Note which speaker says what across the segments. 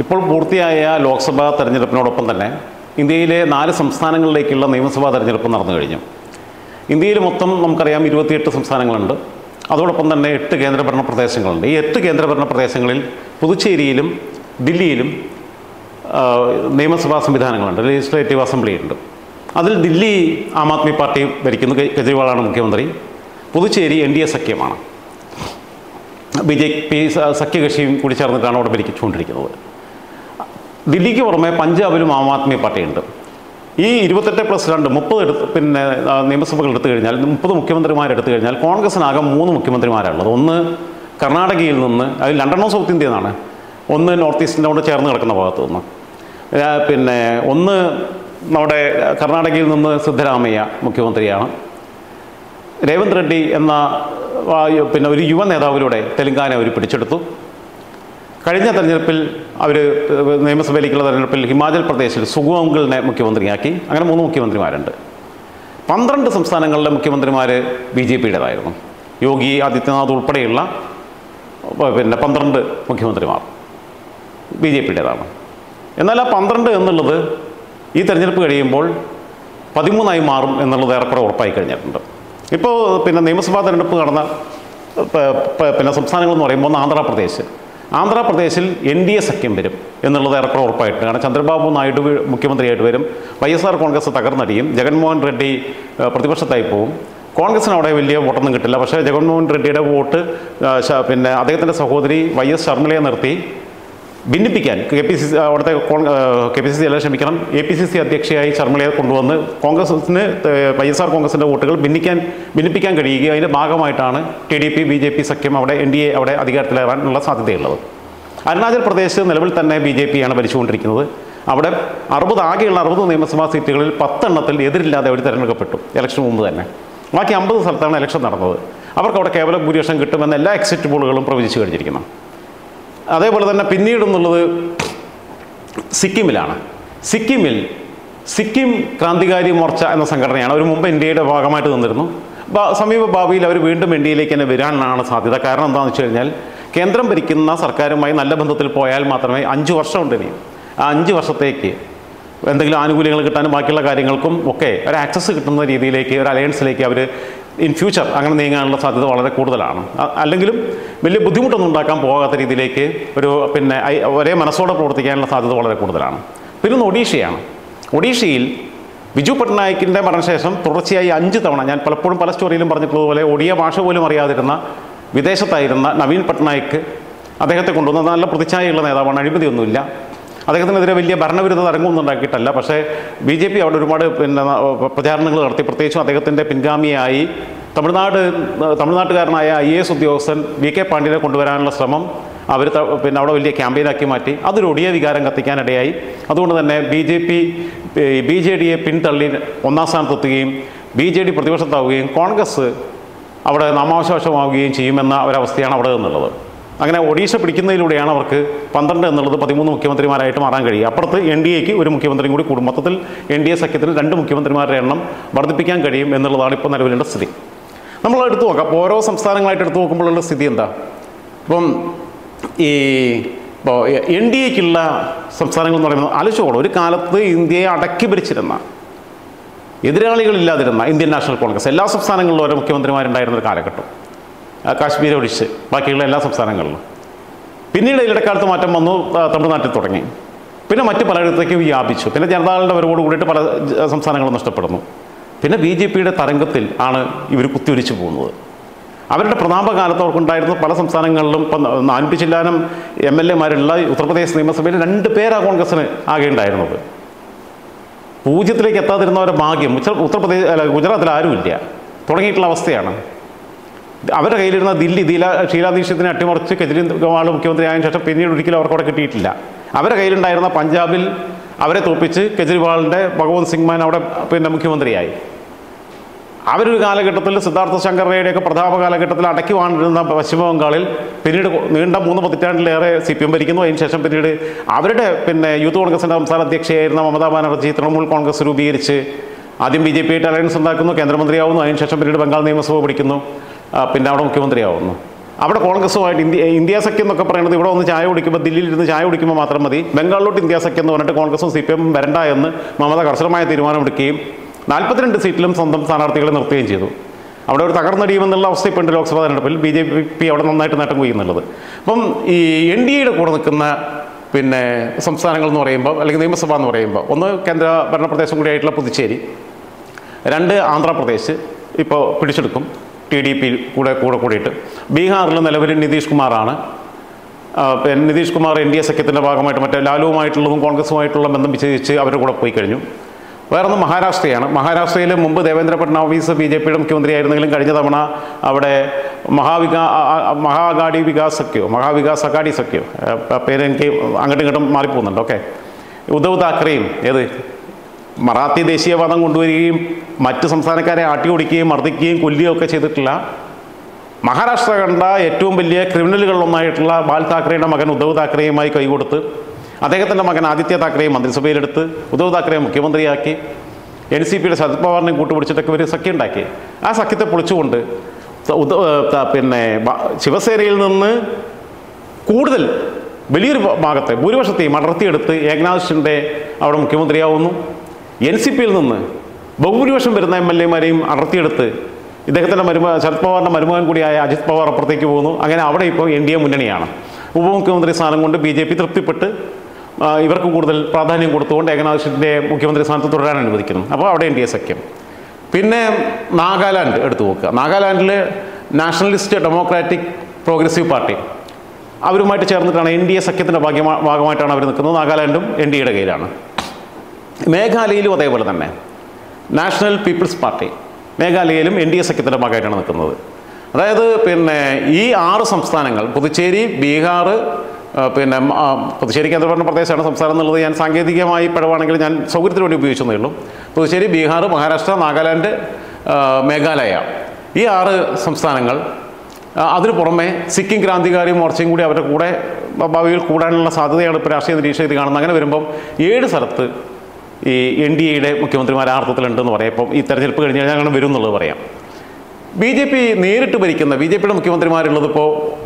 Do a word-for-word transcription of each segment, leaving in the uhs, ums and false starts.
Speaker 1: ഇപ്പോൾ പൂർത്തിയായ ലോക്സഭാ തെരഞ്ഞെടുപ്പിനോടൊപ്പം തന്നെ ഇന്ത്യയിലെ നാല് സംസ്ഥാനങ്ങളിലേക്കുള്ള നിയമസഭാ തെരഞ്ഞെടുപ്പ് നടന്നു കഴിഞ്ഞു. ഇന്ത്യയിൽ മൊത്തം നമുക്കറിയാം ഇരുപത്തിയെട്ട് സംസ്ഥാനങ്ങളുണ്ട്. അതോടൊപ്പം തന്നെ എട്ട് കേന്ദ്രഭരണ പ്രദേശങ്ങളുണ്ട്. ഈ എട്ട് കേന്ദ്രഭരണ പ്രദേശങ്ങളിൽ പുതുച്ചേരിയിലും ദില്ലിയിലും നിയമസഭാ സംവിധാനങ്ങളുണ്ട്, ലെജിസ്ലേറ്റീവ് അസംബ്ലി ഉണ്ട്. അതിൽ ദില്ലി ആം ആദ്മി പാർട്ടി ഭരിക്കുന്നു, കെജ്രിവാളാണ് മുഖ്യമന്ത്രി. പുതുച്ചേരി എൻ ഡി എ സഖ്യമാണ്, ബി ജെ പി സഖ്യകക്ഷിയും കൂടി ചേർന്നിട്ടാണ് അവിടെ ഭരിച്ചുകൊണ്ടിരിക്കുന്നത്. ദില്ലിക്ക് പുറമെ പഞ്ചാബിലും ആം ആദ്മി പാർട്ടിയുണ്ട്. ഈ ഇരുപത്തെട്ട് പ്ലസ് രണ്ട് മുപ്പത് എടുത്ത് പിന്നെ നിയമസഭകൾ എടുത്തു കഴിഞ്ഞാൽ മുപ്പത് മുഖ്യമന്ത്രിമാരെടുത്തു കഴിഞ്ഞാൽ കോൺഗ്രസിനാകെ മൂന്ന് മുഖ്യമന്ത്രിമാരാണുള്ളത്. ഒന്ന് കർണാടകയിൽ നിന്ന്, അതിൽ രണ്ടെണ്ണം സൗത്ത് ഇന്ത്യയിൽ നിന്നാണ്, ഒന്ന് നോർത്ത് ഈസ്റ്റിനോട് ചേർന്ന് കിടക്കുന്ന ഭാഗത്തു നിന്ന്, പിന്നെ ഒന്ന് നമ്മുടെ കർണാടകയിൽ നിന്ന് സിദ്ധരാമയ്യ മുഖ്യമന്ത്രിയാണ്. രേവന്ത് റെഡ്ഡി എന്ന പിന്നെ ഒരു യുവ നേതാവിലൂടെ തെലങ്കാന അവർ പിടിച്ചെടുത്തു. കഴിഞ്ഞ തെരഞ്ഞെടുപ്പിൽ അവർ നിയമസഭയിലേക്കുള്ള തെരഞ്ഞെടുപ്പിൽ ഹിമാചൽ പ്രദേശിൽ സുഗോംഗിളിനെ മുഖ്യമന്ത്രിയാക്കി. അങ്ങനെ മൂന്ന് മുഖ്യമന്ത്രിമാരുണ്ട്. പന്ത്രണ്ട് സംസ്ഥാനങ്ങളിലെ മുഖ്യമന്ത്രിമാർ ബി ജെ പിയുടേതായിരുന്നു. യോഗി ആദിത്യനാഥ് ഉൾപ്പെടെയുള്ള പിന്നെ പന്ത്രണ്ട് മുഖ്യമന്ത്രിമാർ ബി ജെ പിയുടേതാണ്. എന്നാൽ ആ പന്ത്രണ്ട് എന്നുള്ളത് ഈ തെരഞ്ഞെടുപ്പ് കഴിയുമ്പോൾ പതിമൂന്നായി മാറും എന്നുള്ളത് ഏറെക്കുറെ ഉറപ്പായി കഴിഞ്ഞിട്ടുണ്ട്. ഇപ്പോൾ പിന്നെ നിയമസഭാ തെരഞ്ഞെടുപ്പ് നടന്ന പിന്നെ സംസ്ഥാനങ്ങളെന്ന് പറയുമ്പോൾ ഒന്ന് ആന്ധ്രാപ്രദേശ്. ആന്ധ്രാപ്രദേശിൽ എൻ ഡി എ സഖ്യം വരും എന്നുള്ളത് ഏറെക്കുറെ ഉറപ്പായിട്ട്. കാരണം ചന്ദ്രബാബു നായിഡു മുഖ്യമന്ത്രിയായിട്ട് വരും, വൈ എസ് ആർ കോൺഗ്രസ് തകർന്നടിയും, ജഗൻമോഹൻ റെഡ്ഡി പ്രതിപക്ഷത്തായി പോകും. കോൺഗ്രസിന് അവിടെ വലിയ വോട്ടൊന്നും കിട്ടില്ല. പക്ഷേ ജഗൻമോഹൻ റെഡ്ഡിയുടെ വോട്ട് പിന്നെ അദ്ദേഹത്തിൻ്റെ സഹോദരി വൈ എസ് ശർമിളയെ നിർത്തി ഭിന്നിപ്പിക്കാൻ കെ പി സി സി അവിടുത്തെ കെ പി സി സി അല്ല ക്ഷമിക്കണം എ പി സി സി അധ്യക്ഷയായി ശർമിളയെ കൊണ്ടുവന്ന് കോൺഗ്രസിന് വൈ എസ് ആർ കോൺഗ്രസിൻ്റെ വോട്ടുകൾ ഭിന്നിക്കാൻ ഭിന്നിപ്പിക്കാൻ കഴിയുകയും അതിൻ്റെ ഭാഗമായിട്ടാണ് T D P B J P സഖ്യം അവിടെ എൻ ഡി എ അവിടെ അധികാരത്തിലേറാനുള്ള സാധ്യതയുള്ളത്. അരുണാചൽ പ്രദേശ് നിലവിൽ തന്നെ ബി ജെ പിയാണ് ഭരിച്ചുകൊണ്ടിരിക്കുന്നത്. അവിടെ അറുപത് ആകെയുള്ള അറുപത് നിയമസഭാ സീറ്റുകളിൽ പത്തെണ്ണത്തിൽ എതിരില്ലാതെ അവർ തിരഞ്ഞെടുക്കപ്പെട്ടു ഇലക്ഷന് മുമ്പ് തന്നെ. ബാക്കി അമ്പത് സ്ഥലത്താണ് ഇലക്ഷൻ നടന്നത്. അവർക്ക് അവിടെ കേവല ഭൂരിപക്ഷം കിട്ടുമെന്ന് എല്ലാ എക്സിറ്റ് പോളുകളും പ്രവചിച്ചു കഴിഞ്ഞിരിക്കുന്നു. അതേപോലെ തന്നെ പിന്നീടെന്നുള്ളത് സിക്കിമിലാണ്. സിക്കിമിൽ സിക്കിം ക്രാന്തികാരി മോർച്ച എന്ന സംഘടനയാണ്. അവർ മുമ്പ് ഇന്ത്യയുടെ ഭാഗമായിട്ട് നിന്നിരുന്നു. സമീപ ഭാവിയിൽ അവർ വീണ്ടും ഇന്ത്യയിലേക്ക് തന്നെ വരാനാണ് സാധ്യത. കാരണം എന്താണെന്ന് വെച്ച് കഴിഞ്ഞാൽ കേന്ദ്രം ഭരിക്കുന്ന സർക്കാരുമായി നല്ല ബന്ധത്തിൽ പോയാൽ മാത്രമേ അഞ്ച് വർഷമുണ്ട് ഇനി ആ അഞ്ച് വർഷത്തേക്ക് എന്തെങ്കിലും ആനുകൂല്യങ്ങൾ കിട്ടാനും ബാക്കിയുള്ള കാര്യങ്ങൾക്കും ഒക്കെ ഒരു ആക്സസ് കിട്ടുന്ന രീതിയിലേക്ക് ഒരു അലയൻസിലേക്ക് അവർ ഇൻ ഫ്യൂച്ചർ അങ്ങനെ നീങ്ങാനുള്ള സാധ്യത വളരെ കൂടുതലാണ്. അല്ലെങ്കിലും വലിയ ബുദ്ധിമുട്ടൊന്നും ഉണ്ടാക്കാൻ പോകാത്ത രീതിയിലേക്ക് ഒരു പിന്നെ ഒരേ മനസ്സോടെ പ്രവർത്തിക്കാനുള്ള സാധ്യത വളരെ കൂടുതലാണ്. പിന്നെ ഒന്ന് ഒഡീഷയാണ്. ഒഡീഷയിൽ ബിജു പട്നായിക്കിൻ്റെ മരണശേഷം തുടർച്ചയായി അഞ്ച് തവണ, ഞാൻ പലപ്പോഴും പല സ്റ്റോറിയിലും പറഞ്ഞിട്ടുള്ളതുപോലെ ഒഡിയ ഭാഷ പോലും അറിയാതിരുന്ന വിദേശത്തായിരുന്ന നവീൻ പട്നായിക്ക് അദ്ദേഹത്തെ കൊണ്ടുവന്ന നല്ല പ്രതിച്ഛായയുള്ള നേതാവാണ്. അഴിമതിയൊന്നുമില്ല. അദ്ദേഹത്തിനെതിരെ വലിയ ഭരണവിരുദ്ധ തരംഗമൊന്നും ഉണ്ടാക്കിയിട്ടല്ല. പക്ഷേ ബി ജെ പി അവിടെ ഒരുപാട് പിന്നെ പ്രചാരണങ്ങൾ നടത്തി. പ്രത്യേകിച്ചും അദ്ദേഹത്തിൻ്റെ പിൻഗാമിയായി തമിഴ്നാട് തമിഴ്നാട്ടുകാരനായ ഐ എ എസ് ഉദ്യോഗസ്ഥൻ വി കെ പാണ്ഡ്യനെ കൊണ്ടുവരാനുള്ള ശ്രമം അവർ പിന്നെ അവിടെ വലിയ ക്യാമ്പയിനാക്കി മാറ്റി. അതൊരു ഒടിയ വികാരം കത്തിക്കാനിടയായി. അതുകൊണ്ട് തന്നെ B J P B J ഡിയെ പിന്തള്ളി ഒന്നാം സ്ഥാനത്തെത്തുകയും ബി ജെ ഡി പ്രതിപക്ഷത്താവുകയും കോൺഗ്രസ് അവിടെ നാമാവശേഷമാവുകയും ചെയ്യുമെന്ന ഒരവസ്ഥയാണ് അവിടെ നിന്നുള്ളത്. അങ്ങനെ ഒഡീഷ പിടിക്കുന്നതിലൂടെയാണ് അവർക്ക് പന്ത്രണ്ട് എന്നുള്ളത് പതിമൂന്ന് മുഖ്യമന്ത്രിമാരായിട്ട് മാറാൻ കഴിയുക. അപ്പുറത്ത് എൻ ഡി എക്ക് ഒരു മുഖ്യമന്ത്രിയും കൂടി കൂടും. മൊത്തത്തിൽ എൻ ഡി എ സഖ്യത്തിന് രണ്ട് മുഖ്യമന്ത്രിമാരുടെ എണ്ണം വർദ്ധിപ്പിക്കാൻ കഴിയും എന്നുള്ളതാണ് ഇപ്പോൾ നിലവിലുള്ള സ്ഥിതി. നമ്മൾ എടുത്തു നോക്കാം. അപ്പോൾ ഓരോ സംസ്ഥാനങ്ങളായിട്ട് എടുത്തു നോക്കുമ്പോഴുള്ള സ്ഥിതി എന്താ? ഇപ്പം ഈ ഇപ്പോൾ എൻ ഡി എക്കുള്ള സംസ്ഥാനങ്ങൾ എന്ന് പറയുന്നത് ആലോചിച്ചോളൂ. ഒരു കാലത്ത് ഇന്ത്യയെ അടക്കി ഭരിച്ചിരുന്ന, എതിരാളികളില്ലാതിരുന്ന ഇന്ത്യൻ നാഷണൽ കോൺഗ്രസ് എല്ലാ സംസ്ഥാനങ്ങളിലും ഓരോ മുഖ്യമന്ത്രിമാരുണ്ടായിരുന്ന ഒരു കാലഘട്ടം, കാശ്മീർ ഒഴിച്ച് ബാക്കിയുള്ള എല്ലാ സംസ്ഥാനങ്ങളിലും. പിന്നീട് ഇടക്കാലത്ത് മാറ്റം വന്നു, തമിഴ്നാട്ടിൽ തുടങ്ങി, പിന്നെ മറ്റ് പലയിടത്തേക്കും വ്യാപിച്ചു. പിന്നെ ജനതാദളിൻ്റെ വരവോട് കൂടിയിട്ട് പല സംസ്ഥാനങ്ങളും നഷ്ടപ്പെടുന്നു. പിന്നെ ബി ജെ പിയുടെ തരംഗത്തിൽ ആണ് ഇവർ കുത്തിയൊലിച്ചു പോകുന്നത്. അവരുടെ പ്രതാപകാലത്ത് അവർക്കുണ്ടായിരുന്ന പല സംസ്ഥാനങ്ങളിലും ഇപ്പം നാനൂറ്റി ചില്ലാനം എം എൽ എമാരുള്ള ഉത്തർപ്രദേശ് നിയമസഭയിൽ രണ്ട് പേരാ കോൺഗ്രസ്സിന് ആകെ ഉണ്ടായിരുന്നത്. പൂജ്യത്തിലേക്ക് എത്താതിരുന്നവരുടെ ഭാഗ്യം ഉത്തർപ്രദേശ് അല്ല ഗുജറാത്തിൽ ആരുമില്ല തുടങ്ങിയിട്ടുള്ള അവസ്ഥയാണ്. അവരുടെ കയ്യിലിരുന്ന ദില്ലി ദീല ഷീലാ ദീക്ഷിതിനെ അട്ടിമറിച്ച് കെജ്രിവാൾ മുഖ്യമന്ത്രിയായതിനു ശേഷം പിന്നീട് ഒരിക്കലും അവർക്ക് അവിടെ കിട്ടിയിട്ടില്ല. അവരുടെ കയ്യിലുണ്ടായിരുന്ന പഞ്ചാബിൽ അവരെ തോൽപ്പിച്ച് കെജ്രിവാളിൻ്റെ ഭഗവന്ത് സിംഗ് മാൻ അവിടെ പിന്നെ മുഖ്യമന്ത്രിയായി. അവരൊരു കാലഘട്ടത്തിൽ സിദ്ധാർത്ഥ ശങ്കറയുടെയൊക്കെ പ്രതാപ കാലഘട്ടത്തിൽ അടക്കി വാണിരുന്ന പശ്ചിമ ബംഗാളിൽ പിന്നീട് നീണ്ട മൂന്ന് പതിറ്റാണ്ടിലേറെ സി പി എം ഭരിക്കുന്നു. അതിനുശേഷം പിന്നീട് അവരുടെ പിന്നെ യൂത്ത് കോൺഗ്രസിൻ്റെ സംസ്ഥാന അധ്യക്ഷയായിരുന്ന മമതാ ബാനർജി തൃണമൂൽ കോൺഗ്രസ് രൂപീകരിച്ച് ആദ്യം ബി ജെ പി ആയിട്ട് അലയൻസ് ഉണ്ടാക്കുന്നു, കേന്ദ്രമന്ത്രിയാവുന്നു. അതിനുശേഷം പിന്നീട് ബംഗാൾ നിയമസഭ പിടിക്കുന്നു, പിന്നെ അവിടെ മുഖ്യമന്ത്രിയാവുന്നു. അവിടെ കോൺഗ്രസുമായിട്ട് ഇന്ത്യ ഇന്ത്യ സഖ്യം എന്നൊക്കെ പറയുന്നത് ഇവിടെ ഒന്ന് ചായ കുടിക്കുമ്പോൾ ദില്ലിയിൽ ഇരുന്ന് ചായ കുടിക്കുമ്പോൾ മാത്രം മതി, ബംഗാളിലോട്ട് ഇന്ത്യ സഖ്യം എന്ന് പറഞ്ഞിട്ട് കോൺഗ്രസും സി പി എമ്മും വരണ്ട എന്ന് മമത കർശനമായ തീരുമാനമെടുക്കുകയും നാൽപ്പത്തിരണ്ട് സീറ്റിലും സ്വന്തം സ്ഥാനാർത്ഥികളെ നിർത്തുകയും ചെയ്തു. അവിടെ ഒരു തകർന്നടിയുമെന്നുള്ള അവസ്ഥ ഇപ്പോൾ ഉണ്ട് ലോക്സഭാ തെരഞ്ഞെടുപ്പിൽ. ബി ജെ പി അവിടെ നന്നായിട്ട് നേട്ടം കൊയ്യുന്നുള്ളത്. അപ്പം ഈ എൻ ഡി എയുടെ കൂടെ നിൽക്കുന്ന പിന്നെ സംസ്ഥാനങ്ങൾ എന്ന് പറയുമ്പോൾ അല്ലെങ്കിൽ നിയമസഭ എന്ന് പറയുമ്പോൾ ഒന്ന് കേന്ദ്ര ഭരണപ്രദേശം കൂടിയായിട്ടുള്ള പുതുച്ചേരി, രണ്ട് ആന്ധ്രാപ്രദേശ് ഇപ്പോൾ പിടിച്ചെടുക്കും ടി ഡി പി കൂടെ കൂടെ കൂടിയിട്ട്. ബീഹാറിൽ നിലവിൽ നിതീഷ് കുമാറാണ്. പിന്നെ Nitish Kumar N D A സഖ്യത്തിൻ്റെ ഭാഗമായിട്ട് മറ്റേ ലാലുവുമായിട്ടുള്ളതും കോൺഗ്രസുമായിട്ടുള്ള ബന്ധം വിച്ഛേദിച്ച് അവരുടെ കൂടെ പോയി കഴിഞ്ഞു. വേറൊന്ന് മഹാരാഷ്ട്രയാണ്. മഹാരാഷ്ട്രയിൽ മുമ്പ് ദേവേന്ദ്ര ഫഡ്നാവിസ് ബി ജെ പിയുടെ മുഖ്യമന്ത്രിയായിരുന്നെങ്കിലും കഴിഞ്ഞ തവണ അവിടെ മഹാവികാ മഹാഗാഡി വികാസ് സഖ്യോ മഹാവികാസ് അഗാഡി സഖ്യോ പേര് എനിക്ക് അങ്ങോട്ടും ഇങ്ങോട്ടും മാറിപ്പോകുന്നുണ്ട്. ഓക്കെ, ഉദ്ധവ് താക്കറെയും ഏത് മറാത്തി ദേശീയവാദം കൊണ്ടുവരികയും മറ്റ് സംസ്ഥാനക്കാരെ ആട്ടി ഓടിക്കുകയും മർദ്ദിക്കുകയും കൊല്ലുകയും ഒക്കെ ചെയ്തിട്ടില്ല. മഹാരാഷ്ട്ര കണ്ട ഏറ്റവും വലിയ ക്രിമിനലുകളിലൊന്നായിട്ടുള്ള ബാൽ താക്കറെയുടെ മകൻ ഉദ്ധവ് താക്കറെയുമായി കൈകൊടുത്ത് അദ്ദേഹത്തിൻ്റെ മകൻ ആദിത്യ താക്കറെയും മന്ത്രിസഭയിലെടുത്ത് ഉദ്ധവ് താക്കറയെ മുഖ്യമന്ത്രിയാക്കി എൻ സി പിയുടെ ശരത് പവാറിനെയും കൂട്ടുപിടിച്ചിട്ടൊക്കെ ഒരു സഖ്യം ഉണ്ടാക്കി. ആ സഖ്യത്തെ പൊളിച്ചുകൊണ്ട് പിന്നെ ശിവസേനയിൽ നിന്ന് കൂടുതൽ വലിയൊരു ഭാഗത്തെ ഭൂരിപക്ഷത്തെയും അടർത്തിയെടുത്ത് ഏകനാഥ് ഷിൻഡെ അവിടെ മുഖ്യമന്ത്രിയാവുന്നു. എൻ സി പിയിൽ നിന്ന് ബഹുഭൂരിപക്ഷം വരുന്ന എം എൽ എമാരെയും അടർത്തിയെടുത്ത് ഇദ്ദേഹത്തിൻ്റെ മരുമ ശരത് പവാറിൻ്റെ മരുമകൻ കൂടിയായ അജിത് പവാർ അപ്പുറത്തേക്ക് പോകുന്നു. അങ്ങനെ അവിടെ ഇപ്പോൾ എൻ ഡി എ മുന്നണിയാണ്. ഉപമുഖ്യമന്ത്രി സ്ഥാനം കൊണ്ട് ബി ജെ പി തൃപ്തിപ്പെട്ട് ഇവർക്ക് കൂടുതൽ പ്രാധാന്യം കൊടുത്തുകൊണ്ട് ഏകനാഥ് ഷിൻഡെ മുഖ്യമന്ത്രി സ്ഥാനത്ത് തുടരാൻ അനുവദിക്കുന്നു. അപ്പോൾ അവിടെ എൻ ഡി എ സഖ്യം. പിന്നെ നാഗാലാൻഡ് എടുത്തു നോക്കുക. നാഗാലാൻഡിൽ നാഷണലിസ്റ്റ് ഡെമോക്രാറ്റിക് പ്രോഗ്രസീവ് പാർട്ടി അവരുമായിട്ട് ചേർന്നിട്ടാണ് എൻ ഡി എ സഖ്യത്തിൻ്റെ ഭാഗ്യമാ ഭാഗമായിട്ടാണ് അവർ നിൽക്കുന്നത്. നാഗാലാൻഡും എൻ ഡി എയുടെ കയ്യിലാണ്. മേഘാലയയിലും അതേപോലെ തന്നെ നാഷണൽ പീപ്പിൾസ് പാർട്ടി മേഘാലയയിലും എൻ ഡി എ സഖ്യത്തിൻ്റെ ഭാഗമായിട്ടാണ് നിൽക്കുന്നത്. അതായത് പിന്നെ ഈ ആറ് സംസ്ഥാനങ്ങൾ പുതുച്ചേരി, ബീഹാർ, പിന്നെ പുതുച്ചേരി കേന്ദ്രഭരണ പ്രദേശമാണ് സംസ്ഥാനം എന്നുള്ളത് ഞാൻ സാങ്കേതികമായി പിഴവാണെങ്കിൽ ഞാൻ സൗകര്യത്തിന് വേണ്ടി ഉപയോഗിച്ചതേ ഉള്ളൂ. പുതുച്ചേരി, ബീഹാർ, മഹാരാഷ്ട്ര, നാഗാലാൻഡ്, മേഘാലയ ഈ ആറ് സംസ്ഥാനങ്ങൾ. അതിനു പുറമെ സിക്കിം ക്രാന്തികാരി മോർച്ചയും കൂടി അവരുടെ കൂടെ ഭാവിയിൽ കൂടാനുള്ള സാധ്യതയാണ് ഇപ്പോൾ രാഷ്ട്രീയ നിരീക്ഷകർ കാണുന്നത്. അങ്ങനെ വരുമ്പം ഏഴ് സ്ഥലത്ത് ഈ എൻ ഡി എയുടെ മുഖ്യമന്ത്രിമാർ ആ അർത്ഥത്തിലുണ്ടെന്ന് പറയാം. ഇപ്പം ഈ തെരഞ്ഞെടുപ്പ് കഴിഞ്ഞ് കഴിഞ്ഞാൽ അങ്ങനെ വരും എന്നുള്ളത് പറയാം. ബി ജെ പി നേരിട്ട് ഭരിക്കുന്ന ബി ജെ പിയുടെ മുഖ്യമന്ത്രിമാരുള്ളത് ഇപ്പോൾ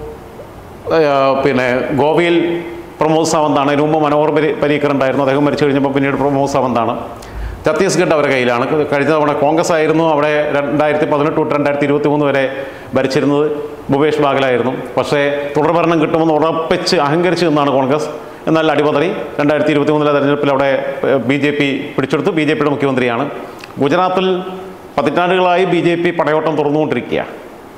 Speaker 1: പിന്നെ ഗോവയിൽ പ്രമോദ് സാവന്താണ്. അതിന് മുമ്പ് മനോഹർ പരീക്കർ ഉണ്ടായിരുന്നു, അദ്ദേഹം മരിച്ചു കഴിഞ്ഞപ്പോൾ പിന്നീട് പ്രമോദ് സാവന്താണ്. ഛത്തീസ്ഗഡ് അവരുടെ കയ്യിലാണ്. കഴിഞ്ഞ തവണ കോൺഗ്രസ് ആയിരുന്നു അവിടെ രണ്ടായിരത്തി പതിനെട്ട് തൊട്ട് രണ്ടായിരത്തി ഇരുപത്തി മൂന്ന് വരെ ഭരിച്ചിരുന്നത്. ഭൂപേഷ് ബാഗലായിരുന്നു. പക്ഷേ തുടർഭരണം കിട്ടുമെന്ന് ഉറപ്പിച്ച് അഹങ്കരിച്ചു നിന്നാണ് കോൺഗ്രസ്. എന്നാൽ അടിപതറി രണ്ടായിരത്തി ഇരുപത്തി മൂന്നിലെ തെരഞ്ഞെടുപ്പിൽ അവിടെ ബി ജെ പി പിടിച്ചെടുത്തു. ബി ജെ പിയുടെ മുഖ്യമന്ത്രിയാണ്. ഗുജറാത്തിൽ പതിറ്റാണ്ടുകളായി ബി ജെ പി പടയോട്ടം തുറന്നുകൊണ്ടിരിക്കുകയാണ്.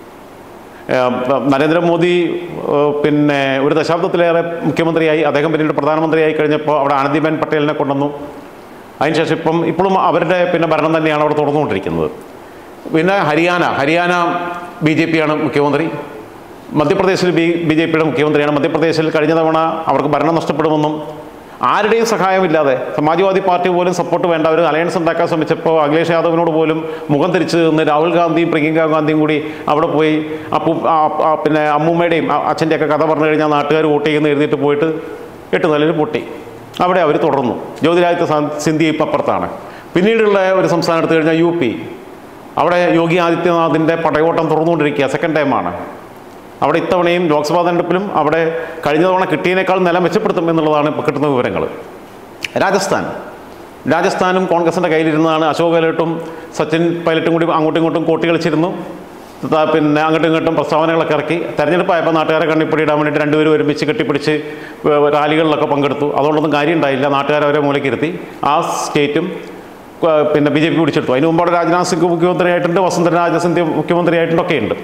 Speaker 1: നരേന്ദ്രമോദി പിന്നെ ഒരു ദശാബ്ദത്തിലേറെ മുഖ്യമന്ത്രിയായി, അദ്ദേഹം പിന്നീട് പ്രധാനമന്ത്രിയായി കഴിഞ്ഞപ്പോൾ അവിടെ ആനന്ദിബെൻ പട്ടേലിനെ കൊണ്ടുവന്നു. അതിനുശേഷം ഇപ്പം ഇപ്പോഴും അവരുടെ പിന്നെ ഭരണം തന്നെയാണ് അവിടെ തുറന്നുകൊണ്ടിരിക്കുന്നത്. പിന്നെ ഹരിയാന ഹരിയാന ബി ജെ പിയാണ് മുഖ്യമന്ത്രി. മധ്യപ്രദേശിൽ ബി ബി ജെ പിയുടെ മുഖ്യമന്ത്രിയാണ്. മധ്യപ്രദേശിൽ കഴിഞ്ഞ തവണ അവർക്ക് ഭരണം നഷ്ടപ്പെടുമെന്നും ആരുടെയും സഹായമില്ലാതെ സമാജ്വാദി പാർട്ടി പോലും സപ്പോർട്ട് വേണ്ട ഒരു അലയൻസ് ഉണ്ടാക്കാൻ ശ്രമിച്ചപ്പോൾ അഖിലേഷ് യാദവിനോട് പോലും മുഖം തിരിച്ച് നിന്ന് രാഹുൽ ഗാന്ധിയും പ്രിയങ്ക ഗാന്ധിയും കൂടി അവിടെ പോയി അപ്പു പിന്നെ അമ്മൂമ്മയുടെയും അച്ഛൻ്റെയൊക്കെ കഥ പറഞ്ഞു കഴിഞ്ഞാൽ നാട്ടുകാർ വോട്ട് ചെയ്യുന്ന എഴുതിയിട്ട് പോയിട്ട് എട്ട് നിലയിൽ പൊട്ടി. അവിടെ അവർ തുടർന്നു. ജ്യോതിരാദിത്യ സിന്ധ്യ ഇപ്പം അപ്പുറത്താണ്. പിന്നീടുള്ള ഒരു സംസ്ഥാനം എടുത്തു കഴിഞ്ഞാൽ യു പി. അവിടെ യോഗി ആദിത്യനാഥിൻ്റെ പടയോട്ടം തുറന്നുകൊണ്ടിരിക്കുക. സെക്കൻഡ് ടൈമാണ്. അവിടെ ഇത്തവണയും ലോക്സഭാ തെരഞ്ഞെടുപ്പിലും അവിടെ കഴിഞ്ഞ തവണ കിട്ടിയതിനേക്കാൾ നില മെച്ചപ്പെടുത്തും എന്നുള്ളതാണ് ഇപ്പോൾ കിട്ടുന്ന വിവരങ്ങൾ. രാജസ്ഥാൻ രാജസ്ഥാനും കോൺഗ്രസിൻ്റെ കയ്യിലിരുന്നതാണ്. അശോക് ഗെഹ്ലോട്ടും സച്ചിൻ പൈലറ്റും കൂടി അങ്ങോട്ടും ഇങ്ങോട്ടും കോട്ടി കളിച്ചിരുന്നു. പിന്നെ അങ്ങോട്ടും ഇങ്ങോട്ടും പ്രസ്താവനകളൊക്കെ ഇറക്കി. തെരഞ്ഞെടുപ്പായപ്പോൾ നാട്ടുകാരെ കണ്ണിപ്പിടിയിടാൻ വേണ്ടിയിട്ട് രണ്ടുപേരും ഒരുമിച്ച് കെട്ടിപ്പിടിച്ച് റാലികളിലൊക്കെ പങ്കെടുത്തു. അതുകൊണ്ടൊന്നും കാര്യം ഉണ്ടായില്ല. നാട്ടുകാരെ അവരെ മൂലക്കിരുത്തി ആ സ്റ്റേറ്റും പിന്നെ ബി ജെ പി പിടിച്ചെടുത്തു. അതിന് മുമ്പ് അവിടെ രാജ്നാഥ് സിംഗ് മുഖ്യമന്ത്രിയായിട്ടുണ്ട്, വസുന്ധര സിന്ധ്യ മുഖ്യമന്ത്രിയായിട്ടുണ്ടൊക്കെ ഉണ്ട്.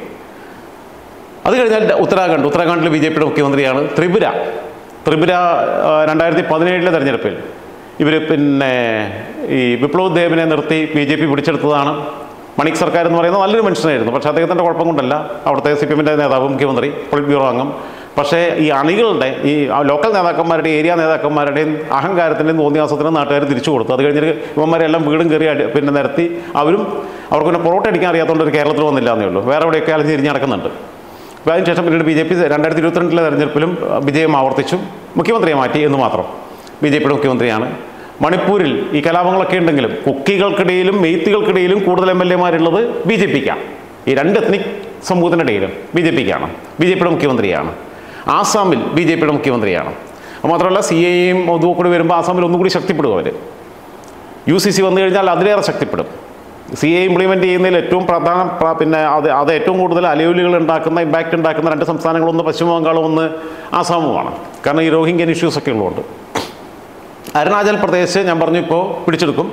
Speaker 1: അത് കഴിഞ്ഞാൽ ഉത്തരാഖണ്ഡ് ഉത്തരാഖണ്ഡിൽ ബി ജെ പിയുടെ മുഖ്യമന്ത്രിയാണ്. ത്രിപുര ത്രിപുര രണ്ടായിരത്തി പതിനേഴിലെ തെരഞ്ഞെടുപ്പിൽ ഇവർ പിന്നെ ഈ വിപ്ലവ് ദേവിനെ നിർത്തി ബി ജെ പി പിടിച്ചെടുത്തതാണ്. മണിക് സർക്കാർ എന്ന് പറയുന്നത് നല്ലൊരു മനുഷ്യനായിരുന്നു. പക്ഷേ അദ്ദേഹത്തിൻ്റെ കുഴപ്പം കൊണ്ടല്ല. അവിടുത്തെ സി പി എമ്മിൻ്റെ നേതാവ്, മുഖ്യമന്ത്രി, പൊളിറ്റ് ബ്യൂറോ അംഗം. പക്ഷേ ഈ അണികളുടെ ഈ ലോക്കൽ നേതാക്കന്മാരുടെയും ഏരിയ നേതാക്കന്മാരുടെയും അഹങ്കാരത്തിൻ്റെയും തോന്നിയാസത്തിനും നാട്ടുകാർ തിരിച്ചു കൊടുത്തു. അത് കഴിഞ്ഞിട്ട് ഇവന്മാരെല്ലാം വീടും കയറി പിന്നെ നിരത്തി അവരും അവർക്ക് പിന്നെ പൊറോട്ട അടിക്കാൻ അറിയാത്തതുകൊണ്ട് ഒരു കേരളത്തിൽ വന്നില്ല എന്നേ ഉള്ളൂ. വേറെ എവിടെയൊക്കെ അലഞ്ഞ് തിരിഞ്ഞ് നടക്കുന്നുണ്ട്. അപ്പോൾ അതിനുശേഷം പിന്നീട് ബി ജെ പി രണ്ടായിരത്തി ഇരുപത്തിരണ്ടിലെ തെരഞ്ഞെടുപ്പിലും വിജയം ആവർത്തിച്ചു. മുഖ്യമന്ത്രിയെ മാറ്റി എന്ന് മാത്രം. ബി ജെ പിയുടെ മുഖ്യമന്ത്രിയാണ്. മണിപ്പൂരിൽ ഈ കലാപങ്ങളൊക്കെ ഉണ്ടെങ്കിലും കുക്കികൾക്കിടയിലും മെയ്ത്തികൾക്കിടയിലും കൂടുതൽ എം എൽ എമാരുള്ളത് ബി ജെ പിക്കാണ്. ഈ രണ്ട് എത്നിക് സമൂഹത്തിനിടയിൽ ബി ജെ പിക്കാണ്, ബി ജെ പിയുടെ മുഖ്യമന്ത്രിയാണ്. ആസാമിൽ ബി ജെ പിയുടെ മുഖ്യമന്ത്രിയാണ്. മാത്രമല്ല സി എയും അതും കൂടി വരുമ്പോൾ ആസാമിൽ ഒന്നുകൂടി ശക്തിപ്പെടും അവർ. യു സി സി വന്നു കഴിഞ്ഞാൽ അതിലേറെ ശക്തിപ്പെടും. സി എ ഇംപ്ലിമെൻറ്റ് ചെയ്യുന്നതിൽ ഏറ്റവും പ്രധാന പിന്നെ അത് അത് ഏറ്റവും കൂടുതൽ അലയൊലികൾ ഉണ്ടാക്കുന്ന ഇമ്പാക്റ്റ് ഉണ്ടാക്കുന്ന രണ്ട് സംസ്ഥാനങ്ങളൊന്ന് പശ്ചിമ ബംഗാളും ഒന്ന് ആസാമുമാണ്. കാരണം ഈ റോഹിംഗ്യൻ ഇഷ്യൂസൊക്കെ ഉള്ളതുകൊണ്ട്. അരുണാചൽ പ്രദേശ് ഞാൻ പറഞ്ഞു ഇപ്പോൾ പിടിച്ചെടുക്കും,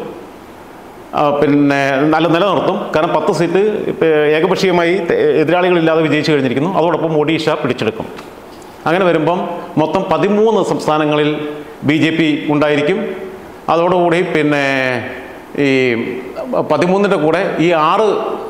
Speaker 1: പിന്നെ നല്ല നിലനിർത്തും. കാരണം പത്ത് സീറ്റ് ഏകപക്ഷീയമായി എതിരാളികളില്ലാതെ വിജയിച്ചു കഴിഞ്ഞിരിക്കുന്നു. അതോടൊപ്പം ഒഡീഷ പിടിച്ചെടുക്കും. അങ്ങനെ വരുമ്പം മൊത്തം പതിമൂന്ന് സംസ്ഥാനങ്ങളിൽ ബി ജെ പി ഉണ്ടായിരിക്കും. അതോടുകൂടി പിന്നെ ഈ പതിമൂന്നിൻ്റെ കൂടെ ഈ ആറ്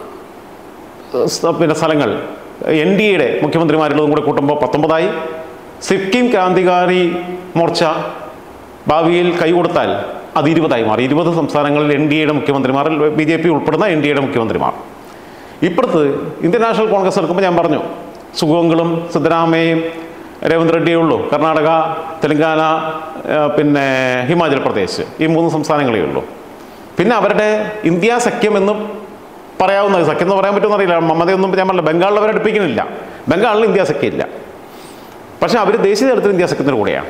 Speaker 1: പിന്നെ സ്ഥലങ്ങൾ എൻ ഡി എയുടെ മുഖ്യമന്ത്രിമാരുള്ളതും കൂടെ കൂട്ടുമ്പോൾ പത്തൊമ്പതായി. സിക്കിം ക്രാന്തികാരി മോർച്ച ഭാവിയിൽ കൈകൊടുത്താൽ അത് ഇരുപതായി മാറി. ഇരുപത് സംസ്ഥാനങ്ങളിൽ എൻ ഡി എയുടെ മുഖ്യമന്ത്രിമാർ, ബി ജെ പി ഉൾപ്പെടുന്ന എൻ ഡി എയുടെ മുഖ്യമന്ത്രിമാർ. ഇപ്പുറത്ത് ഇന്ത്യൻ നാഷണൽ കോൺഗ്രസ് എടുക്കുമ്പോൾ ഞാൻ പറഞ്ഞു സുഗോങ്ങളും സിദ്ധരാമയ്യയും രേവന്ത് റെഡ്ഡിയേ ഉള്ളൂ. കർണാടക, തെലങ്കാന, പിന്നെ ഹിമാചൽ പ്രദേശ്, ഈ മൂന്ന് സംസ്ഥാനങ്ങളേ ഉള്ളൂ. പിന്നെ അവരുടെ ഇന്ത്യ സഖ്യം എന്ന് പറയാവുന്നത്, സഖ്യം എന്ന് പറയാൻ പറ്റുമെന്ന് അറിയില്ല, മമതയൊന്നും ഞാൻ പറഞ്ഞില്ല. ബംഗാളിൽ അവരെ അടുപ്പിക്കുന്നില്ല, ബംഗാളിൽ ഇന്ത്യ സഖ്യമില്ല. പക്ഷേ അവർ ദേശീയ തലത്തിൽ ഇന്ത്യ സഖ്യത്തിന് കൂടെയാണ്.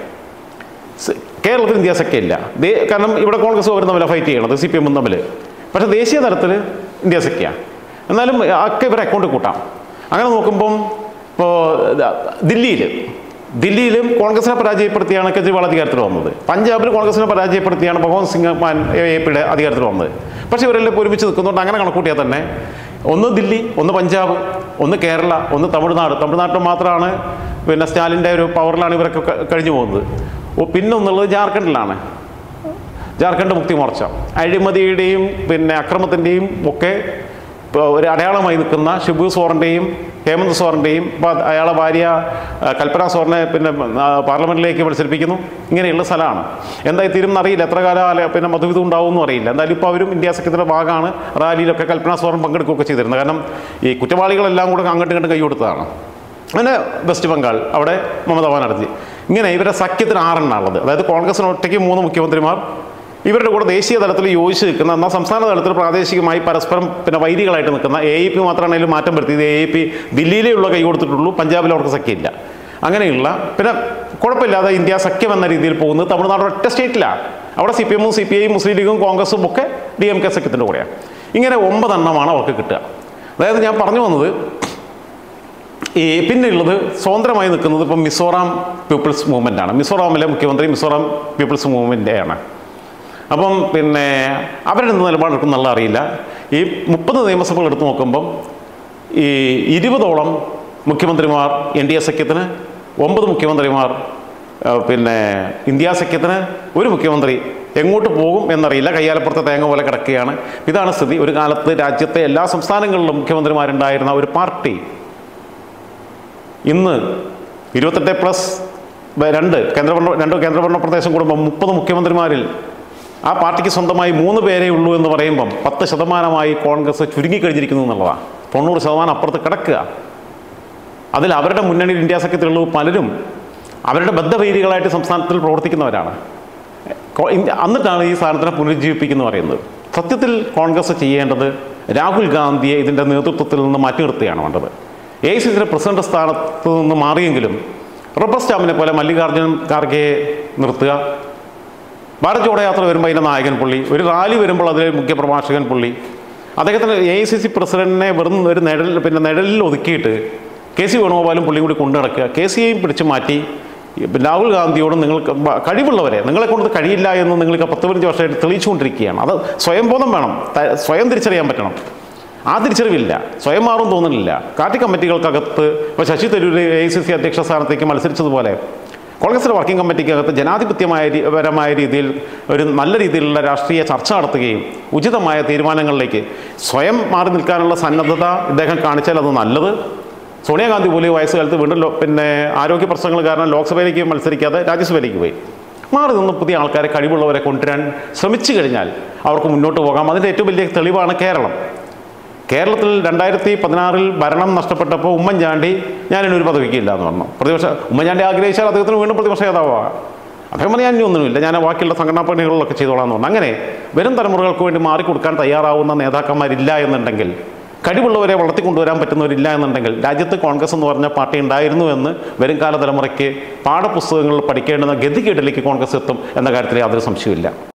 Speaker 1: കേരളത്തിൽ ഇന്ത്യ സഖ്യമില്ല. കാരണം ഇവിടെ കോൺഗ്രസ് അവർ തമ്മിൽ ഫൈറ്റ് ചെയ്യണത്, സി പി എമ്മും തമ്മിൽ. പക്ഷേ ദേശീയ തലത്തിൽ ഇന്ത്യ സഖ്യമാണ്. എന്നാലും ഒക്കെ ഇവരെ അക്കൗണ്ട് കൂട്ടാം. അങ്ങനെ നോക്കുമ്പം ഇപ്പോൾ ദില്ലിയിൽ ദില്ലിയിലും കോൺഗ്രസിനെ പരാജയപ്പെടുത്തിയാണ് കെജ്രിവാൾ അധികാരത്തിൽ വന്നത്. പഞ്ചാബിൽ കോൺഗ്രസിനെ പരാജയപ്പെടുത്തിയാണ് ഭഗവന്ത് സിംഗ് മാൻ എ പിയുടെ അധികാരത്തിൽ വന്നത്. പക്ഷേ ഇവരെല്ലാം ഒരുമിച്ച് നിൽക്കുന്നതുകൊണ്ട് അങ്ങനെ കണക്കൂട്ടിയാൽ തന്നെ ഒന്ന് ദില്ലി, ഒന്ന് പഞ്ചാബ്, ഒന്ന് കേരള, ഒന്ന് തമിഴ്നാട്. തമിഴ്നാട്ടിൽ മാത്രമാണ് പിന്നെ സ്റ്റാലിൻ്റെ ഒരു പവറിലാണ് ഇവരൊക്കെ കഴിഞ്ഞു പോകുന്നത്. പിന്നെ ഒന്നുള്ളത് ജാർഖണ്ഡിലാണ്, ജാർഖണ്ഡ് മുക്തി മോർച്ച. അഴിമതിയുടെയും പിന്നെ അക്രമത്തിൻ്റെയും ഒക്കെ ഒരു അടയാളമായി നിൽക്കുന്ന ഷിബു സോറൻ്റെയും ഹേമന്ത് സോറൻ്റെയും ഇപ്പോൾ അയാളെ ഭാര്യ കൽപ്പന സോറിനെ പിന്നെ പാർലമെൻറ്റിലേക്ക് മത്സരിപ്പിക്കുന്നു. ഇങ്ങനെയുള്ള സ്ഥലമാണ്. എന്തായി തീരും എന്നറിയില്ല, എത്ര കാലം പിന്നെ മധുവിധം ഉണ്ടാവുമെന്നും അറിയില്ല. എന്തായാലും ഇപ്പോൾ അവരും ഇന്ത്യ സഖ്യത്തിൻ്റെ ഭാഗമാണ്. റാലിയിലൊക്കെ കൽപ്പന സോറൻ പങ്കെടുക്കുകയൊക്കെ ചെയ്തിരുന്നത്. കാരണം ഈ കുറ്റവാളികളെല്ലാം കൂടെ അങ്ങോട്ടും ഇങ്ങോട്ടും കൈ കൊടുത്തതാണ്. അങ്ങനെ വെസ്റ്റ് ബംഗാൾ അവിടെ മമതാ ബാനർജി. ഇങ്ങനെ ഇവരുടെ സഖ്യത്തിന് ആറെണ്ണമുള്ളത്. അതായത് കോൺഗ്രസിന് ഒറ്റയ്ക്ക് മൂന്ന് മുഖ്യമന്ത്രിമാർ, ഇവരുടെ കൂടെ ദേശീയ തലത്തിൽ യോജിച്ച് നിൽക്കുന്ന, എന്നാൽ സംസ്ഥാന തലത്തിൽ പ്രാദേശികമായി പരസ്പരം പിന്നെ വൈരികളായിട്ട് നിൽക്കുന്ന എ എ പി മാത്രമാണെങ്കിലും മാറ്റം വരുത്തിയത്. എ എ പി ദില്ലിയിലേ ഉള്ള കൈ കൊടുത്തിട്ടുള്ളൂ, പഞ്ചാബിൽ അവർക്ക് സഖ്യമില്ല. അങ്ങനെയുള്ള പിന്നെ കുഴപ്പമില്ലാതെ ഇന്ത്യ സഖ്യം എന്ന രീതിയിൽ പോകുന്നത് തമിഴ്നാട് ഒറ്റ സ്റ്റേറ്റിലാണ്. അവിടെ സി പി എമ്മും സി പി ഐയും മുസ്ലിം ലീഗും കോൺഗ്രസും ഒക്കെ ഡി എം കെ സഖ്യത്തിൻ്റെ കൂടെയാണ്. ഇങ്ങനെ ഒമ്പതെണ്ണമാണ് അവർക്ക് കിട്ടുക. അതായത് ഞാൻ പറഞ്ഞു വന്നത് ഈ പിന്നെയുള്ളത് സ്വതന്ത്രമായി നിൽക്കുന്നത് ഇപ്പം മിസോറാം പീപ്പിൾസ് മൂവ്മെൻ്റാണ്. മിസോറാമിലെ മുഖ്യമന്ത്രി മിസോറാം പീപ്പിൾസ് മൂവ്മെൻ്റെയാണ്. അപ്പം പിന്നെ അവരുടെ നിലപാടെടുക്കും നല്ല അറിയില്ല. ഈ മുപ്പത് നിയമസഭകൾ എടുത്ത് നോക്കുമ്പം ഈ ഇരുപതോളം മുഖ്യമന്ത്രിമാർ എൻ ഡി എ സഖ്യത്തിന്, ഒമ്പത് മുഖ്യമന്ത്രിമാർ പിന്നെ ഇന്ത്യ സഖ്യത്തിന്, ഒരു മുഖ്യമന്ത്രി എങ്ങോട്ട് പോകും എന്നറിയില്ല, കയ്യാലപ്പുറത്തെ തേങ്ങ പോലെ കിടക്കുകയാണ്. ഇതാണ് സ്ഥിതി. ഒരു കാലത്ത് രാജ്യത്തെ എല്ലാ സംസ്ഥാനങ്ങളിലും മുഖ്യമന്ത്രിമാരുണ്ടായിരുന്ന ഒരു പാർട്ടി ഇന്ന് ഇരുപത്തെട്ട് പ്ലസ് രണ്ട് കേന്ദ്രഭരണ രണ്ട് കേന്ദ്രഭരണ പ്രദേശം കൂടുമ്പോൾ മുപ്പത് മുഖ്യമന്ത്രിമാരിൽ ആ പാർട്ടിക്ക് സ്വന്തമായി മൂന്ന് പേരേ ഉള്ളൂ എന്ന് പറയുമ്പം പത്ത് ശതമാനമായി കോൺഗ്രസ് ചുരുങ്ങിക്കഴിഞ്ഞിരിക്കുന്നു എന്നുള്ളതാണ്. തൊണ്ണൂറ് ശതമാനം അപ്പുറത്ത് കിടക്കുക. അതിൽ അവരുടെ മുന്നണിയിൽ ഇന്ത്യ സഖ്യത്തിലുള്ള പലരും അവരുടെ ബദ്ധവൈരികളായിട്ട് സംസ്ഥാനത്തിൽ പ്രവർത്തിക്കുന്നവരാണ്. എന്നിട്ടാണ് ഈ സ്ഥാനത്തിനെ പുനരുജ്ജീവിപ്പിക്കുന്നു പറയുന്നത്. സത്യത്തിൽ കോൺഗ്രസ് ചെയ്യേണ്ടത് രാഹുൽ ഗാന്ധിയെ ഇതിൻ്റെ നേതൃത്വത്തിൽ നിന്ന് മാറ്റി നിർത്തുകയാണ് വേണ്ടത്. എ ഐ സി സിയുടെ പ്രസിഡന്റ് സ്ഥാനത്ത് നിന്ന് മാറിയെങ്കിലും റബ്ബർ സ്റ്റാമ്പിനെ പോലെ മല്ലികാർജ്ജുൻ ഖാർഗെയെ നിർത്തുക. ഭാരത് ജോഡോ യാത്ര വരുമ്പോൾ അതിൻ്റെ നായകൻ പുള്ളി, ഒരു റാലി വരുമ്പോൾ അതിലെ മുഖ്യ പ്രഭാഷകൻ പുള്ളി. അദ്ദേഹത്തിന് എ ഐ സി സി പ്രസിഡന്റിനെ വെറും ഒരു നിഴൽ പിന്നെ നിഴലിൽ ഒതുക്കിയിട്ട് കെ സി വേണുഗോപാലും പുള്ളിയും കൂടി കൊണ്ടു നടക്കുക. കെ സിയെയും പിടിച്ച് മാറ്റി രാഹുൽ ഗാന്ധിയോട് നിങ്ങൾക്ക് കഴിവുള്ളവരെ നിങ്ങളെ കൊണ്ട് കഴിയില്ല എന്ന് നിങ്ങൾക്ക് പത്ത് പതിനഞ്ച് വർഷമായിട്ട് തെളിയിച്ചുകൊണ്ടിരിക്കുകയാണ്. അത് സ്വയംബോധം വേണം, സ്വയം തിരിച്ചറിയാൻ പറ്റണം. ആ തിരിച്ചറിവില്ല, സ്വയം മാറും തോന്നുന്നില്ല. പാർട്ടി കമ്മിറ്റികൾക്കകത്ത് ഇപ്പോൾ Shashi Tharoor A I C C അധ്യക്ഷ സ്ഥാനത്തേക്ക് മത്സരിച്ചതുപോലെ കോൺഗ്രസിൻ്റെ വർക്കിംഗ് കമ്മിറ്റിക്കകത്ത് ജനാധിപത്യമായ പരമായ രീതിയിൽ ഒരു നല്ല രീതിയിലുള്ള രാഷ്ട്രീയ ചർച്ച നടത്തുകയും ഉചിതമായ തീരുമാനങ്ങളിലേക്ക് സ്വയം മാറി നിൽക്കാനുള്ള സന്നദ്ധത ഇദ്ദേഹം കാണിച്ചാൽ അത് നല്ലത്. സോണിയാഗാന്ധി പോലും വയസ്സുകാലത്ത് വീണ്ടും പിന്നെ ആരോഗ്യ പ്രശ്നങ്ങൾ കാരണം ലോക്സഭയിലേക്ക് മത്സരിക്കാതെ രാജ്യസഭയിലേക്ക് പോയി. മാറി നിന്ന് പുതിയ ആൾക്കാരെ കഴിവുള്ളവരെ കൊണ്ടുവരാൻ ശ്രമിച്ചു കഴിഞ്ഞാൽ അവർക്ക് മുന്നോട്ട് പോകാം. അതിൻ്റെ ഏറ്റവും വലിയ തെളിവാണ് കേരളം. കേരളത്തിൽ രണ്ടായിരത്തി പതിനാറിൽ ഭരണം നഷ്ടപ്പെട്ടപ്പോൾ ഉമ്മൻചാണ്ടി ഞാനിനൊരു പദവിക്കില്ല എന്ന് പറഞ്ഞു. പ്രതിപക്ഷ ഉമ്മൻചാണ്ടി ആഗ്രഹിച്ചാൽ അദ്ദേഹത്തിന് വീണ്ടും പ്രതിപക്ഷ നേതാവാണ്. അദ്ദേഹം പറഞ്ഞു ഞാൻ ഇനി ഒന്നുമില്ല, ഞാൻ ബാക്കിയുള്ള സംഘടനാ പണികളിലൊക്കെ ചെയ്തോളാം എന്ന് പറഞ്ഞു. അങ്ങനെ വരും തലമുറകൾക്ക് വേണ്ടി മാറിക്കൊടുക്കാൻ തയ്യാറാവുന്ന നേതാക്കന്മാരില്ല എന്നുണ്ടെങ്കിൽ കഴിവുള്ളവരെ വളർത്തിക്കൊണ്ടുവരാൻ പറ്റുന്നവരില്ല എന്നുണ്ടെങ്കിൽ രാജ്യത്ത് കോൺഗ്രസ് എന്ന് പറഞ്ഞ പാർട്ടി ഉണ്ടായിരുന്നു എന്ന് വരും കാല തലമുറയ്ക്ക് പാഠപുസ്തകങ്ങളിൽ പഠിക്കേണ്ടുന്ന ഗതികേടിലേക്ക് കോൺഗ്രസ് എത്തും എന്ന കാര്യത്തിൽ യാതൊരു സംശയമില്ല.